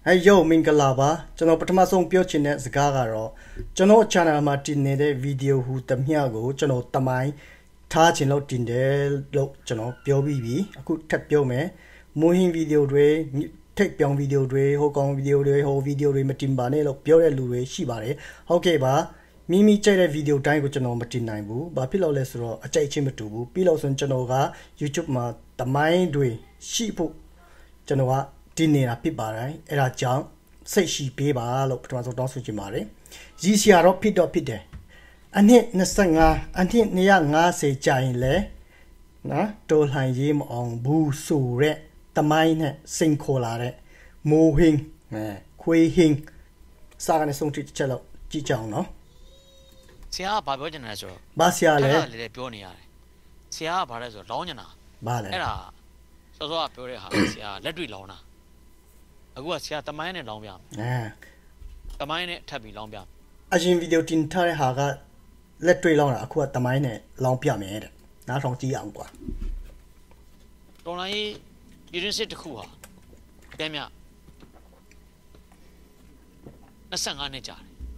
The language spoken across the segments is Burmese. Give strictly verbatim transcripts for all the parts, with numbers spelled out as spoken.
Hey yo, Mingalaba, General Patamasong Piochinet Zagaro, General Channel Martinede video who Tamiago, General Tamai, Touch in Lotinde, Look, General Pio Bibi, I could tap Pio me, Mohin video dray, take young video dray, Hokong video dray, whole video ray, Matimbane, Look, Pio Lue, Shibare, okay, ba, Mimi Chile video time with General Martinaibu, but Pillow Lesro, a Chay Chimatubu, Pillows and Genoga, YouTube ma, Tamai dray, Shipu, Genoa. Dinner Pibare, Era Jang, say she Piba, look to Jimari. Zisiaro Pido Pide. And hit Nasanga, and hit Nianga say Jain Le. Na, told her yim on Boo Sure, the mine, sing colare, moving, quaying, Sagan song to cello, Jichang, no? Sia Babojan as well. Basia Le Pionia. Sia Barazo, Lona. Bala. Era. So I pure Sia, let me Lona. I was here the mine long yam. Ah, the mine tabby long yam. As in video tin Tare Haga, let me long aqua the mine, long piamade, not on the Angua. Don't I? You didn't say the Kua. Damn ya. Nasanga.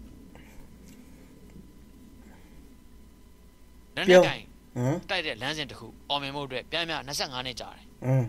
Then again, tied lands into who, or me mode, Pamia, Nasanga. Hm.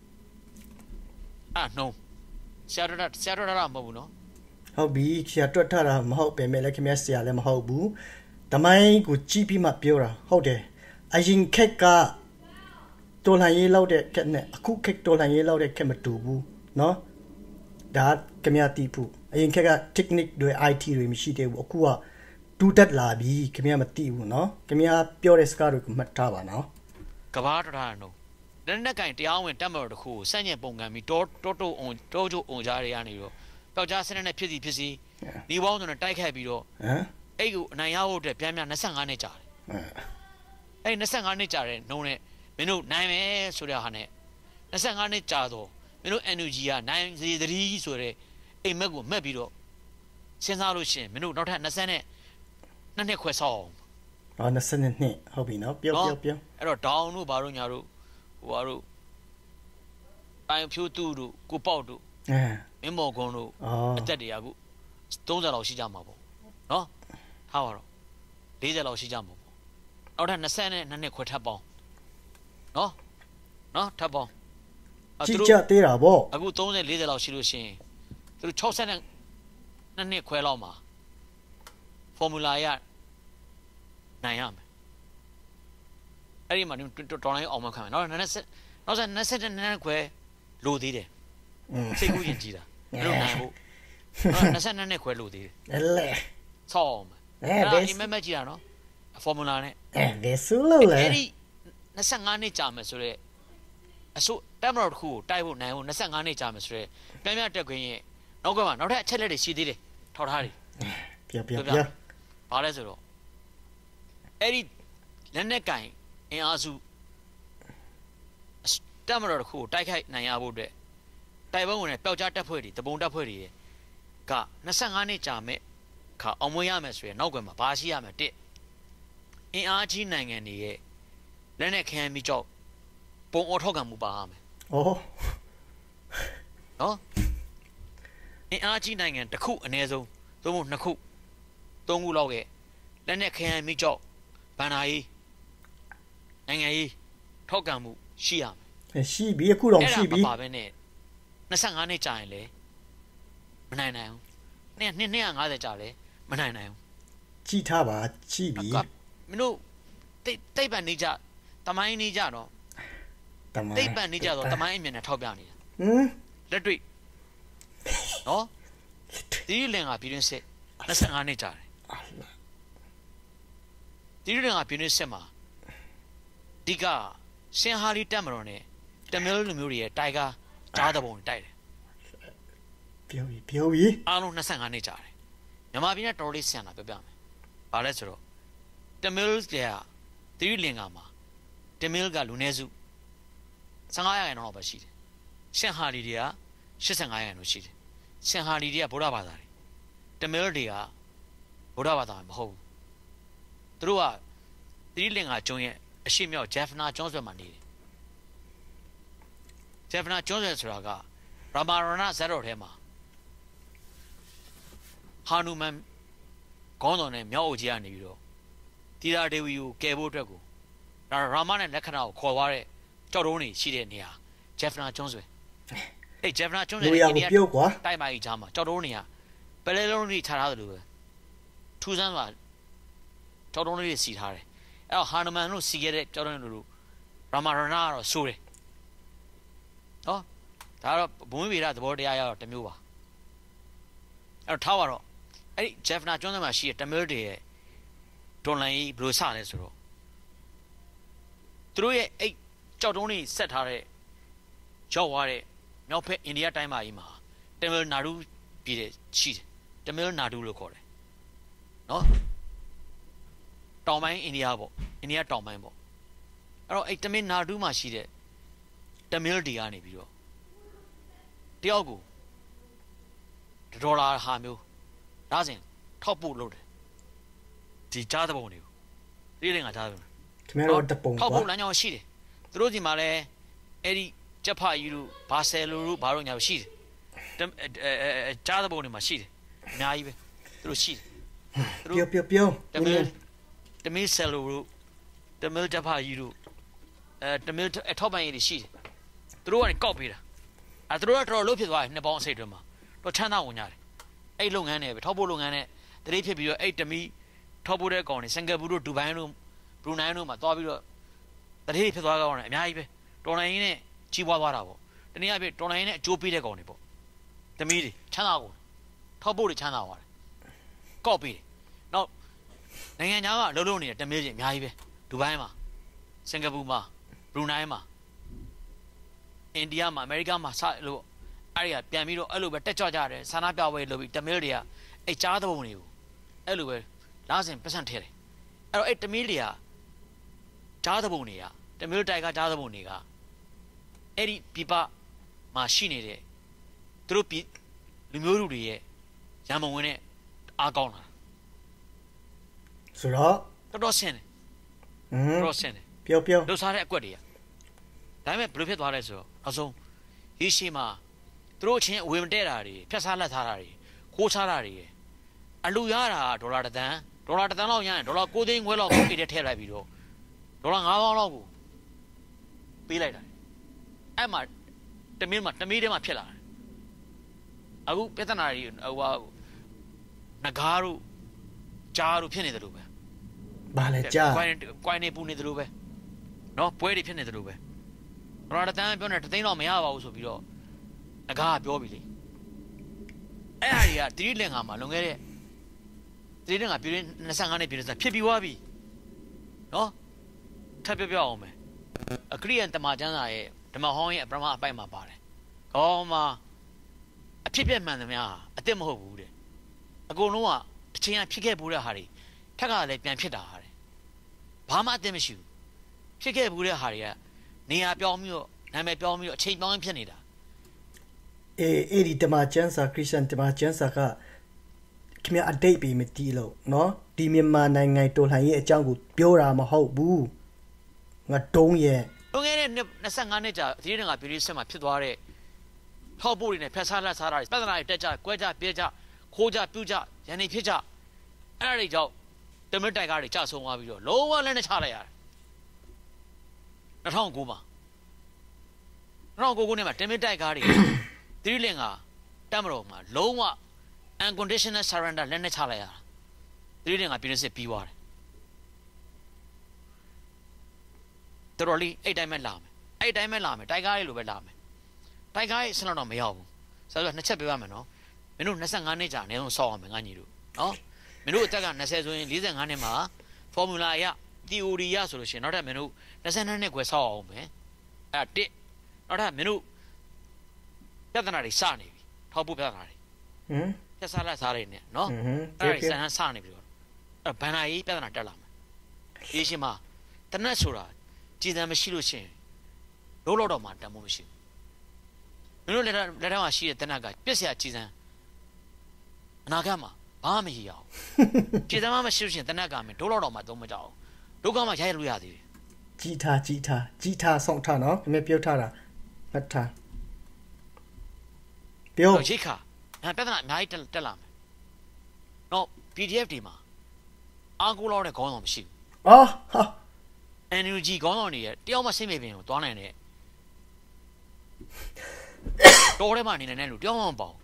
Ah, no. Saturday, Saturday, Mabuno. How be Chiatara, Mahop, and Melakamesia, them how boo. The mine could cheap him up pura. How there? I think Keka Tolaye louded catnet, a cook cake Tolaye louded Kamatubu. No? That Kamiati poo. I think Keka technique do I T remishite Wakua. Do that labi, Kamiamati, no? Kamia pure scar matava now. Kavata, no. Then the kind of went tammer who, Sanya Bongami, Toto on Tojo on Jarianio, Peljasan and a pity pissy, the one on a tyke habito, eh? Egu, Nayao de Piamia Nasanganicha. Eh, Nasanganicha, no, Minu, nine, Sudahane. Nasanganichado, Minu Enugia, nine, the three, Sure, a Megu, Mebito. Sensalushin, Minu, not Nasane, Nane Quesol. On the Senate, hobby, no, Pio Pio. Error down, Barunaru. Waru I few to go powder. Memo gono, a tediago. Stones are Oshijamabo. No? How? These are Oshijambo. Out on the Senate and a quatabo. No? No, tabo. A teacher, dear, bo. I would only little Oshilushin. Through Chosen and near Queloma. Formula Nayam. I remember to try on my coming. Not a necessary and quay, Ludi. Say good indeed. No, Nasan and Equa Ludi. Tom. Remember Giano, a formula. Eh, Sulu. Nasangani Chamasure. A so Tamar who, Taiwo now, Nasangani Chamasure. Pamia Tagay. No go on, not a celery, she did it. Todd Harry. Pia Pia. Palazzo. Eddie Lenekai. In Azu Stammer who, Takai Nayabude, Taibone, Peljata Puri, the Bonda Puri, Ka Nasangani Chame, Ka Omoyames, Nogama, Pasiama did. In Archie Nangani, Lenek can be job, Bon Otogamubahame. Oh, no? In Archie Nangan, the cook and Ezo, the moon Naku, Dongu Loge, Lenek can be job, Banai. Nangai, Togamu, Shiam. And she be a cool on she be. Nasangani Chile. Manana. Niang other Charlie. Manana. Chitaba, chibi. No, they ban Nija, Tamai Nijano. They ban Nija, Tamai and Togani. Hm? Let me. No? Do you learn up, you didn't say? Nasangani Charlie. Do you learn up, you didn't say? Diga, Saint Harry Tamarone, the Mill Muria, Tiger, Jadabon died. Pioy, Pioy. Alo Nasangani Jari. Yamabina Tori Sana Babam. Palazzo. The mills there, three lingama. The milga Lunezu. Sangaya and Obashid. Saint Harry dear, Shesangaya and Oshid. Saint Harry dear Bodabadari. The mill dear, Bodabadam ho. Throughout, three linga join. A shimmy Jeffna Johnson money. Jeffna Johnson Raga, Ramarana Zero Hema. ဟာနူမန်ခေါင်းဆောင်နဲ့မြောက်အိုကြီးကနေပြီးတော့တီရာဒေဝီကိုကယ်ဖို့အတွက်ကိုဒါရာမနဲ့လက်ခဏကိုခေါ်သွားတဲ့ကြောက်တုံးတွေရှိတဲ့နေရာဂျက်ဖနာကျွန်းဆွေအေးဂျက်ဖနာကျွန်းဆွေနဲ့အိန္ဒိယတိုက်ပါကြီးချားမှာကြောက်တုံးတွေကပလဲလုံးတွေခြားထားတယ်လို့ပဲထူးဆန်းစွာကြောက်တုံးတွေစီထားတယ်အဲ့တော့ဟာနူမန်တို့စီခဲ့တဲ့ကြောက်တုံးတွေလို့ရာမာရနာကတော့ဆိုးတယ်ဟောဒါတော့ဘုံဝိဗေဒသဘောတရားရတော့တစ်မျိုးပါအဲ့တော့ထားပါတော့အဲ့ဒီဂျက်ဖနာကျွန်းထဲမှာရှိတဲ့တမီးတွေရဲ့ဒေါ်လာကြီးဘယ်လိုစလဲဆိုတော့သူတို့ရဲ့အဲ့ကြောက်တုံးတွေဆက်ထားတဲ့ရောက်သွားတဲ့မြောက်ဖက်အိန္ဒိယတိုင်းမှာကြီးမှာတမီးနာဒူပြည်တဲ့ရှိတယ်တမီးနာဒူလို့ခေါ်တယ်နော်တောင်ပိုင်းအိန္ဒိယပေါ့အိန္ဒိယတောင်ပိုင်းပေါ့အဲ့တော့အဲ့တမီးနာဒူမှာရှိတဲ့တမီးတွေကနေပြီးတော့တယောက်ကိုဒေါ်လာဟာမျိုးဒါစဉ်ထောက်ပို့လုပ်တယ်ဒီကြားတဲ့ပုံတွေကိုသိတယ်ငါကြားတယ်ခင်ဗျားတို့တပုံထောက်ပို့လမ်းကြောင်းရှိတယ်သူတို့ဒီမှာလဲအဲ့ဒီကျက်ဖာကြီးတို့ဘာဆယ်လိုတို့ဘာလို့ညာရှိတယ်ကြားတဲ့ပုံတွေမှာရှိတယ်အများကြီးပဲသူတို့ရှိတယ်ပြောပြောပြောတမီးတမီးဆယ်လိုတို့တမီးကျက်ဖာကြီးတို့အဲတမီးအထောက်ပံ့ရေးတွေရှိတယ်သူတို့ကနေကောက်ပေးတာအဲသူတို့ကတော်တော်လှုပ်ဖြစ်သွားတယ်နှစ်ပေါင်းအစိတ်တွင်းမှာတော့ချမ်းသာဝင်ကြတယ်အဲ့လုပ်ငန်းတွေပဲထောက်ပို့လုပ်ငန်းနဲ့တတိဖြစ်ပြီးတော့အဲ့တမီထောက်ပို့တဲ့ကောင်တွေစင်ကာပူတို့ဒူဘိုင်းတို့ဘရူနိုင်းတို့မှာသွားပြီးတော့တတိဖြစ်သွားကောင်တွေအများကြီးပဲတော်လိုင်းနဲ့ကြီးပွားသွားတာပေါ့တနည်းအားဖြင့်တော်လိုင်းနဲ့အကျိုးပေးတဲ့ကောင်တွေပေါ့တမီတွေချမ်းသာကုန်ထောက်ပို့တွေချမ်းသာသွားတယ်ကော့ပေးတယ်နောက်နိုင်ငံခြားမှာလှုပ်လှုပ်နေတဲ့တမီတွေအများကြီးပဲဒူဘိုင်းမှာစင်ကာပူမှာဘရူနိုင်းမှာအိန္ဒိယမှာအမေရိကမှာစလို့အဲ့ဒီကပြန်ပြီးတော့အဲ့လိုပဲတက်ကြွကြတယ်ဆန္ဒပြပွဲလုပ်ပြီးတမီးတွေကအဲ့ကြားတဲ့ပုံတွေကိုအဲ့လိုပဲလာစဉ်ပတ်စံထဲတယ်အဲ့တော့အဲ့တမီးတွေကကြားတဲ့ပုံတွေကတမီးတိုက်ကကြားတဲ့ပုံတွေကအဲ့ဒီပြပမှာရှိနေတဲ့သူတို့ပြည်လူမျိုးလူတွေရဲ့ရံမဝင်နဲ့အားကောင်းလာဆိုတော့တော်တော်ဆင်းတယ်ဟမ်တော်တော်ဆင်းတယ်ပြောပြောလှုပ်ရှားတဲ့အကွက်တွေကဒါပေမဲ့ဘယ်လိုဖြစ်သွားလဲဆိုတော့အဆုံးဒီရှိမှာသူတို့ချင်းအဝေမတည့်တာတွေဖြတ်စားလက်ထားတာတွေခိုးစားတာတွေအလူရတာဒေါ်လာတစ်သန်းဒေါ်လာတစ်သန်းလောက်ရရင်ဒေါ်လာကိုသိန်းခွဲလောက်ကိုအိတ်ထဲထည့်လိုက်ပြီးတော့ဒေါ်လာငါးသောင်းလောက်ကိုပေးလိုက်တာအဲ့မှာတမင်းမှာတမီးထဲမှာဖြစ်လာတယ်အခုပြဿနာတွေဟိုဟာငကားတို့ကြားတို့ဖြစ်နေတယ်လို့ပဲဘာလဲကြားကွိုင်းကွိုင်းနေပူနေတယ်လို့ပဲနော်ပွဲတွေဖြစ်နေတယ်လို့ပဲဒေါ်လာတစ်သန်းပြောနေတစ်သိန်းတော့မရပါဘူးဆိုပြီးတော့အကားပြောပြီလေအဲ့ဟာတွေကတိရိလင်္ကာမှာလွန်ခဲ့တဲ့တိရိလင်္ကာပြည်နှစ်ဆယ့်ငါးနှစ်ပြည်နှစ်ဖြစ်ပြီးသွားပြီနော်ထပ်ပြောပြအောင်မယ်အခရိယန်တမန်ကျမ်းစာရဲ့ဓမ္မဟောင်းရဲ့အပရမအပိုက်မှာပါတယ်ခေါင်းမှာအဖြစ်ပြက်မှန်သမျှအစ်စ်မဟုတ်ဘူးတဲ့အကုန်လုံးကတစ်ချိန်ကဖြစ်ခဲ့ဘူးတဲ့ဟာတွေထက်ကလည်းပြန်ဖြစ်တာဟာတွေဘာမှအစ်စ်မရှိဘူးဖြစ်ခဲ့ဘူးတဲ့ဟာတွေကနေရာပြောင်းပြီးတော့နာမည်ပြောင်းပြီးတော့အချိန်ပြောင်းဖြစ်နေတာအေးအဲ့ဒီတမန်ကျမ်းစာခရစ်ယာန်တမန်ကျမ်းစာကခင်ဗျာအတိတ်ပဲမတီးလို့နော်ဒီမြန်မာနိုင်ငံတော်လှန်ရေးအကြောင်းကိုပြောတာမဟုတ်ဘူးငါတုံးရဲ့လွန်ခဲ့တဲ့နှစ်ဆယ့်ငါးနှစ်ကြာဒီနေ့ကပြည်ရေးဆက်မှာဖြစ်သွားတဲ့ထောက်ပို့တွေနဲ့ဖက်စားလက်စားတာတွေပြဿနာတွေတက်ကြကွဲကြပြဲကြခိုးကြပြုတ်ကြရန်နေဖြစ်ကြအဲ့ဒါတွေကြောင့်တမန်တိုက်ကားတွေကြဆုံးသွားပြီးတော့လုံးဝလက်နဲ့ချလိုက်ရတယ်၂၀၀၉မှာ၂၀၀၉ခုနှစ်မှာတမန်တိုက်ကားတွေတိရိလင်္ကာတမတော်မှာလုံးဝ unconditional surrender လက်နဲ့ချလိုက်ရတာတိရိလင်္ကာပြည်စစ်ပြီးသွားတယ်တော်တော်လေးအဲ့တိုင်းပဲလာမယ်အဲ့တိုင်းပဲလာမယ်တိုက်ကားလေးလိုပဲလာမယ်တိုက်ကားရေးဆလောက်တော့မရောက်ဘူးဆိုတော့နှစ်ချက်ပြောရမယ်နော်မင်းတို့၂၅နှစ်ကြာအနည်းဆုံးစောက်အောင်မယ်ငါညီတို့နော်မင်းတို့အသက်က၂၀ဆိုရင်၄၅နှစ်မှာ formula အရ theory ရဆိုလို့ရှိရင်နောက်ထပ်မင်းတို့၂၂နှစ်ခွဲစောက်အောင်မယ်အဲ့တစ်နောက်ထပ်မင်းတို့ပြဿနာတွေစနေပြီထောက်ဖို့ပြဿနာတွေဟမ်ပြဿနာလက်စားတွေနဲ့နော်အဲ့ဒါဆန်းစနေပြီတော့အဲ့ဘန်နာကြီးပြဿနာတက်လာမယ်ဒီရှင်မှာတနက်ဆိုတာကြည်စံမရှိလို့ရှိရင်လုံးလောက်တော့မှတန်ဖို့မရှိဘူးမင်းတို့လက်လက်ထက်မှာရှိတဲ့တနက်ကပြစ်စရာကြည်စံအနာဂတ်မှာဘာမှမရရအောင်ကြည်စံမှမရှိလို့ရှိရင်တနက်ကမင်းဒုလောက်တော့မှသုံးမကြအောင်ဒုက္ခမှရိုက်လို့ရသေးတယ်ကြီးထားကြီးထားကြီးထားဆောင်ထားနော်မင်းပြောထားတာမှတ်ထားပြောရိခါငါပြဿနာအများကြီးတက်လာမယ်နော် P D F တွေမှာအားကိုးလောက်တဲ့ခေါင်းဆောင်မရှိဘူးအော်ဟာ N U G ခေါင်းဆောင်တွေရဲ့တယောက်မှစိတ်မေ့ပင်ကိုသွားနိုင်တယ်တော်ထဲမှာနေနေတဲ့လူတယောက်မှမပေါ့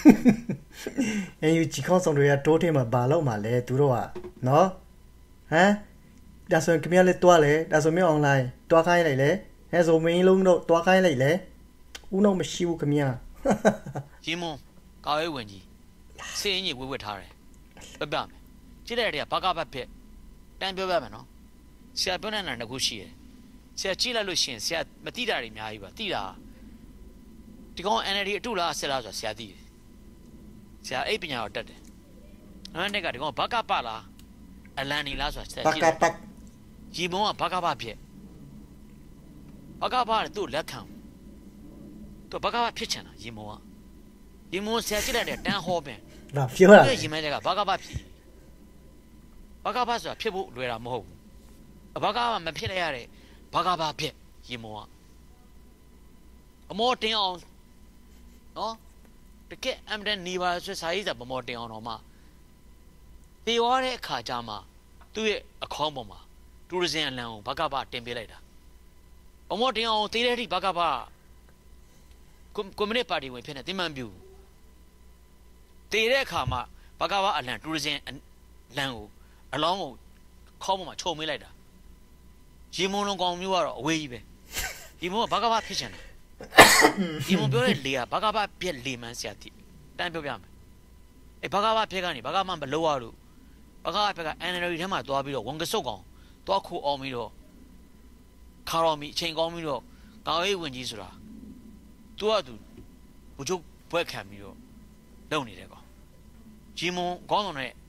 N U G ခေါင်းဆောင်တွေကတိုးထဲမှာဘာလို့မှလဲသူတို့ကနော်ဟမ်ဒါဆိုရင်ခင်ဗျားလည်းတွားလေဒါဆိုမျိုး online တွားခိုင်းလိုက်လေအဲဆိုမင်းလုံးတော့တွားခိုင်းလိုက်လေဦးတော့မရှိဘူးခင်ဗျာဂျင်းမွန်ကာဝဲဝင်ကြီးစေးအင်းကြီးဝေဝက်ထားတယ်ပြပြမယ်ကြည့်တဲ့တည်းကဘာကဘတ်ဖြစ်တန်းပြောပြမယ်နော်ဆရာပြောနေတာတစ်ခုရှိတယ်ဆရာကြည့်လိုက်လို့ရှိရင်ဆရာမသိတာတွေအများကြီးပါသိတာဒီကောင် N L D အတူလားဆက်လားဆိုဆရာသိတယ်ဆရာအိပ်ပညာတော့တက်တယ်အဲ့ဒါကဒီကောင်ဘာကပလားအလန်နီလားဆိုဆရာကြည့်တယ်ဂျီမွန်ကဘာကဘဖြစ်ဘာကဘကသူ့လက်ခံသူဘာကဘဖြစ်ချင်တာဂျီမွန်ကဂျီမွန်ဆရာကြည့်လိုက်တဲ့တန်းဟောပင်ဒါပြောတာဂျီမန်ကဘာကဘဖြစ်ဘာကဘဆိုတာဖြစ်ဖို့လွယ်တာမဟုတ်ဘူးဘာကဘမဖြစ်ရတဲ့ဘာကဘဖြစ်ဂျီမွန်ကအမောတင်အောင်နော်တကယ်အမ်ဒန်နေပါဆိုစာရေးစာမမောတင်အောင်တော့မှတေဝါတဲ့အခါကျမှသူ့ရဲ့အခေါင်းပေါ်မှာတူရဇင်အလံကိုဘာကဘတင်ပေးလိုက်တာအမောတင်အောင်တေးတဲ့အထိဘာကဘကွန်မြူနစ်ပါတီဝင်ဖြစ်နေတင်မှန်ပြူတေးတဲ့အခါမှာဘာကဘအလံတူရဇင်လံကိုအလောင်းကိုခေါင်းပေါ်မှာခြုံမေးလိုက်တာရေမုံလုံးကောင်မျိုးကတော့အဝေးကြီးပဲဒီမုံကဘာကဘဖြစ်ချင်တယ်ဒီမပြောတဲ့လေကဘာကဘပြက်လေမှန်းဆရာတိတန်းပြောပြမယ်အဲဘာကဘပြက်ကနေဘာကမှမလို့ရလို့ဘာကဘပြက်က N L D ထဲမှာသွားပြီးတော့ဝန်ကစုတ်ကောင်သွားခိုးအောင်ပြီးတော့ခါတော်မီအချိန်ကောင်းပြီးတော့ကာဝေးဝင်ကြီးဆိုတာသူကသူဘူချုပ်ဘွဲခံပြီးတော့လုံနေတယ်ကောင်ဂျီမွန်ခေါင်းဆောင်နဲ့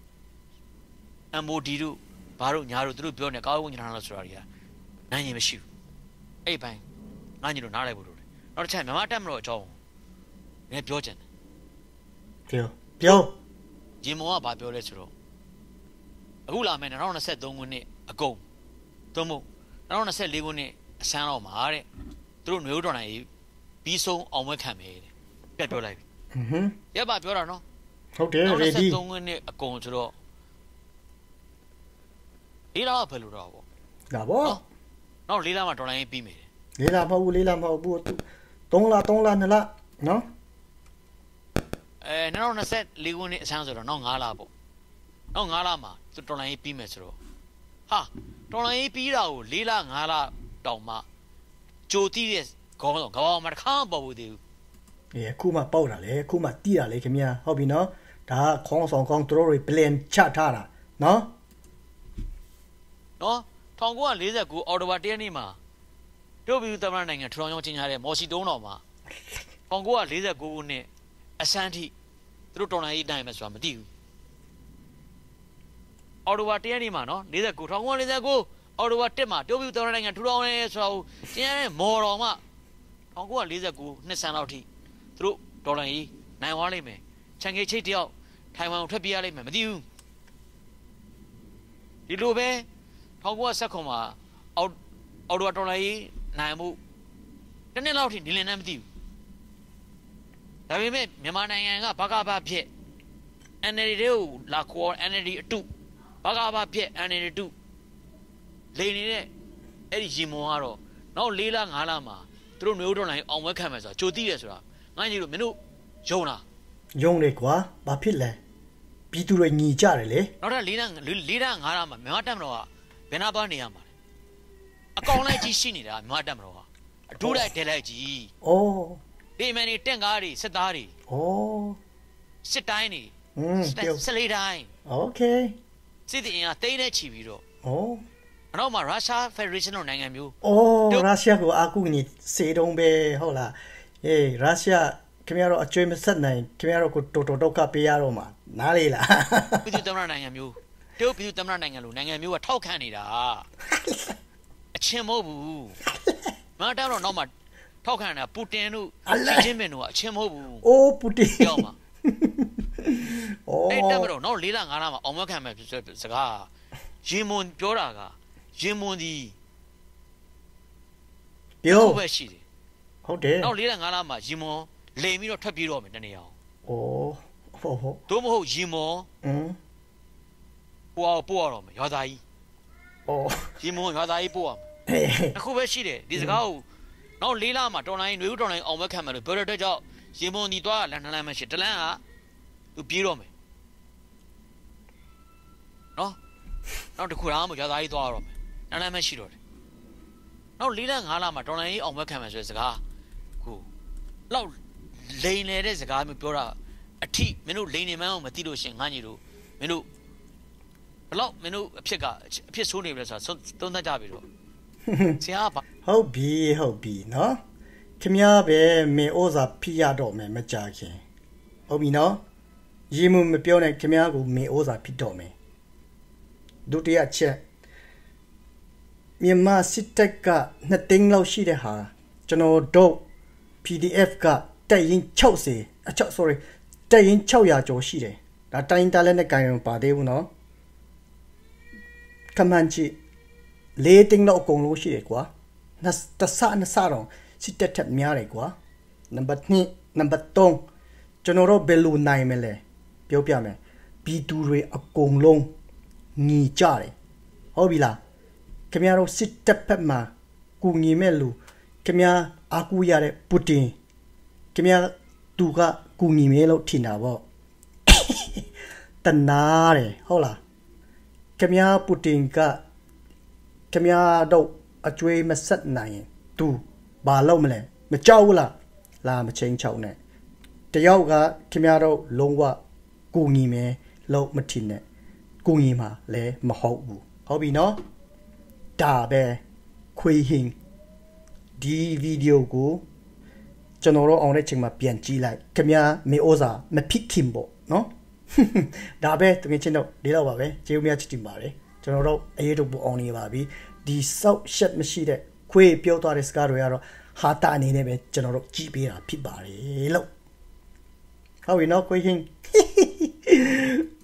M O D တို့ဘာတို့ညာတို့သူတို့ပြောနေကာဝေးဝင်ကြီးထားလို့ဆိုတာတွေကနိုင်ရင်မရှိဘူးအဲ့ပိုင်းငါညီတို့နားလိုက်ဖို့လို့နောက်တစ်ချက်မြန်မာတက်မလို့အကြောင်းနည်းပြောချင်တယ်ပြောပြောဂျင်မောကဘာပြောလဲဆိုတော့အခုလာမယ်၂၀၂၃ခုနှစ်အကုန်သို့မဟုတ်၂၀၂၄ခုနှစ်အစမ်းတော့မှာတဲ့သူတို့မျိုးတော်နိုင်ပြီးဆုံးအောင်ဝဲခံမယ်တဲ့ပြတ်ပြောလိုက်ပြီဟွန်းရပါပြောတာနော်ဟုတ်တယ် ready ၂၀၂၃ခုနှစ်အကုန်ဆိုတော့လေးလာဘယ်လိုတော့ဗောဒါဗောနောက်လေးလာမှာဒေါ်လာရင်းပြီးမယ်လေးလာမဟုတ်ဘူးလေးလာမဟုတ်ဘူးသုံးလသုံးလနှစ်လနော်အဲ၂၀၂၄ခုနှစ်အစမ်းဆိုတော့နောက်၅လပေါ့နောက်၅လမှာသူဒေါ်လာရင်းပြီးမယ်ဆိုတော့ဟာဒေါ်လာရင်းပြီးတာကိုလေးလ၅လတောင်မှကြိုတိတဲ့ခေါင်းဆောင်ကဘာမှတစ်ခါမပေါ်ဘူးသေးဘူးအေးအခုမှပေါက်တာလေအခုမှတီးတာလေခင်ဗျာဟုတ်ပြီနော်ဒါကခေါင်းဆောင်ခေါင်းသူတို့တွေ plan ချထားတာနော်နော်၁၉၄၉အော်တိုဘာ၁ရက်နေ့မှာတို့ပြည်သမ္မတနိုင်ငံထူထောင်ကြောင်းကျင်းပတဲ့မော်စီတုံးတော်မှာ၁၉၄၉ခုနှစ်အစမ်းထိသူတို့တော်လှန်ရေးနိုင်မယ်ဆိုတာမသိဘူးအော်တိုဘာ၁ရက်နေ့မှာနော်၄၉ ၁၉၄၉အော်တိုဘာ၁မှာတို့ပြည်သမ္မတနိုင်ငံထူထောင်ရဲဆိုတာကိုကျင်းပတဲ့မော်တော်မှာ၁၉၄၉နှစ်ဆန်းလောက်ထိသူတို့တော်လှန်ရေးနိုင်သွားလိမ့်မယ်ချန်ကေချိတ်တယောက်ထိုင်ဝမ်ကိုထွက်ပြေးရလိမ့်မယ်မသိဘူးဒီလိုပဲ၁၉၁၉မှာအော်အော်တိုဘာတော်လှန်ရေးနိုင်မှုတနေ့လောက်ထိဒီလင်နဲ့မသိဘူးဒါပေမဲ့မြန်မာနိုင်ငံကဘာကဘာဖြစ် N L D တွေကိုလာခေါ် N L D အတုဘာကဘာဖြစ် N L D အတုလိန်နေတဲ့အဲ့ဒီရင်မွန်ကတော့နောက်၄လ၅လမှာသူတို့မျိုးတော်နိုင်အောင်ဝဲခံမယ်ဆိုတာကြိုသိရဆိုတာငါညီတို့မင်းတို့ယုံလားယုံလေကွာဘာဖြစ်လဲပြည်သူတွေညီကြတယ်လေနောက်ထပ်၄လ၄လ၅လမှာမြန်မာတပ်မတော်ကဘယ်နာပါနေရမှာလဲအကောင်လိုက်ကြီးရှိနေတာမြန်မာတပ်မတော်ကအဒူးလိုက်တဲလိုက်ကြီးဩဒီမန်နေတင့်ကားတွေစစ်သားတွေဩစစ်တိုင်းတွေอืมစလေးတိုင်းโอเคစစ်တီအင်ကတိတ်နဲ့ချီပြီးတော့ဩအနောက်မှာရုရှားဖက်ဒရေးရှင်းနိုင်ငံမျိုးဩရုရှားကိုအာကူနေစေတုံးပဲဟုတ်လားအေးရုရှားခင်ဗျားတို့အကျွေးမဆက်နိုင်ခင်ဗျားတို့ကိုတော်တော်ဒုက္ခပေးရတော့မှာနားလေလားပြည်သူ့သမ္မတနိုင်ငံမျိုးတရုတ်ပြည်သူ့သမ္မတနိုင်ငံလိုနိုင်ငံမျိုးကထောက်ခံနေတာအချင်းမဟုတ်ဘူးမတော်တော့နောက်မှာထောက်ခံတာပူတင်တို့ရှီကျင်းပင်တို့ကအချင်းမဟုတ်ဘူးအိုးပူတင်ပြောမှာအိုးအဲ့တက်မတော့နောက်၄လ၅လမှာအောင်မခံမယ်စကားရင်မွန်ပြောတာကရင်မွန်ဒီပြောပဲရှိတယ်ဟုတ်တယ်နောက်၄လ၅လမှာရင်မွန်လိန်ပြီးတော့ထွက်ပြေးတော့မယ်တနေ့အောင်အိုးဟုတ်ဟုတ်တို့မဟုတ်ရင်မွန်อืมပို့ပို့ရတော့မယ်ရွာသားကြီးဩရေမုံရွာသားကြီးပို့ရမယ်အခုပဲရှိတယ်ဒီစကားကိုနောက်လေးလမှာတော်လိုင်းຫນွေဦးတော်လိုင်းအောင်မခံမယ်လို့ပြောတဲ့အတွက်ကြောင့်ရေမုံဒီသွားလန်ထလန်မရှိတလန်ကသူပြေးတော့မယ်နော်နောက်တစ်ခုတော့မှရွာသားကြီးသွားရတော့မယ်လန်လန်မရှိတော့တယ်နောက်လေးလငါးလမှာတော်လိုင်းအောင်မခံမယ်ဆိုတဲ့စကားကိုလောက်လိန်နေတဲ့စကားမျိုးပြောတာအထိမင်းတို့လိန်နေမှန်းအောင်မသိလို့ရှင်ငါညီတို့မင်းတို့ဘလောက်မင်းတို့အဖြစ်ကအဖြစ်ဆိုးနေပြီလဲဆိုတာသုံးသပ်ကြပြီတော့ဆရာပါဟုတ်ပြီဟုတ်ပြီနော်ခင်ဗျားပဲမင်းဩဇာဖိရတော့မယ်မကြခင်ဟုတ်ပြီနော်ရေမမပြောနဲ့ခင်ဗျားကိုမင်းဩဇာဖိတော့မယ်ဒုတိယချက်မြန်မာစစ်တပ်ကနှစ်သိန်းလောက်ရှိတဲ့ဟာကျွန်တော်တို့ P D F ကတက်ရင်60အချော sorry တက်ရင်၆ရာကျော်ရှိတယ်ဒါတိုင်းတားလက်နဲ့ကန်ရင်ပါသေးဘူးနော်ကမန်ချီလေးသိန်းလောက်အကုန်လုံးရှိတယ်ကွာနှစ်တဆနှစ်ဆတော့စစ်တပ်ထက်များတယ်ကွာနံပါတ်twoနံပါတ်threeကျွန်တော်တို့ဘယ်လိုနိုင်မလဲပြောပြမယ်ပြည်သူတွေအကုန်လုံးညီကြတယ်ဟုတ်ပြီလားခင်ဗျားတို့စစ်တပ်ဖက်မှာကူညီမဲ့လူခင်ဗျားအာကူရတဲ့ပူတင်ခင်ဗျားသူကကူညီမဲလို့ထင်တာပေါ့တနာတယ်ဟုတ်လားခင်ဗျားပူတင်ကခင်ဗျားတို့အကျွေးမဆက်နိုင်ရင်သူဘာလုပ်မလဲမကြောက်ဘူးလားလာမချင်းချောင်းနဲ့တယောက်ကခင်ဗျားတို့လုံးဝကူညီမဲလို့မထင်နဲ့ကူညီမှာလည်းမဟုတ်ဘူးဟုတ်ပြီနော်ဒါပဲခွေဟင်းဒီဗီဒီယိုကိုကျွန်တော်တို့အောင်တဲ့ချိန်မှာပြန်ကြည့်လိုက်ခင်ဗျာမေဩဇာမဖြစ်ခင်ပေါ့နော်ဒါပဲတကယ်ချင်းတော့ဒီတော့ပါပဲကျေးဇူးများချစ်တင်ပါတယ်ကျွန်တော်တို့အရေးတို့ပူအောင်နေပါပြီဒီဆောက်ရှက်မရှိတဲ့ခွေပြောသွားတဲ့စကားတွေကတော့ဟာတာအနေနဲ့ပဲကျွန်တော်တို့ကြည့်ပေးတာဖြစ်ပါတယ်လို့ဟုတ်ပြီနော်ခွေဟင်း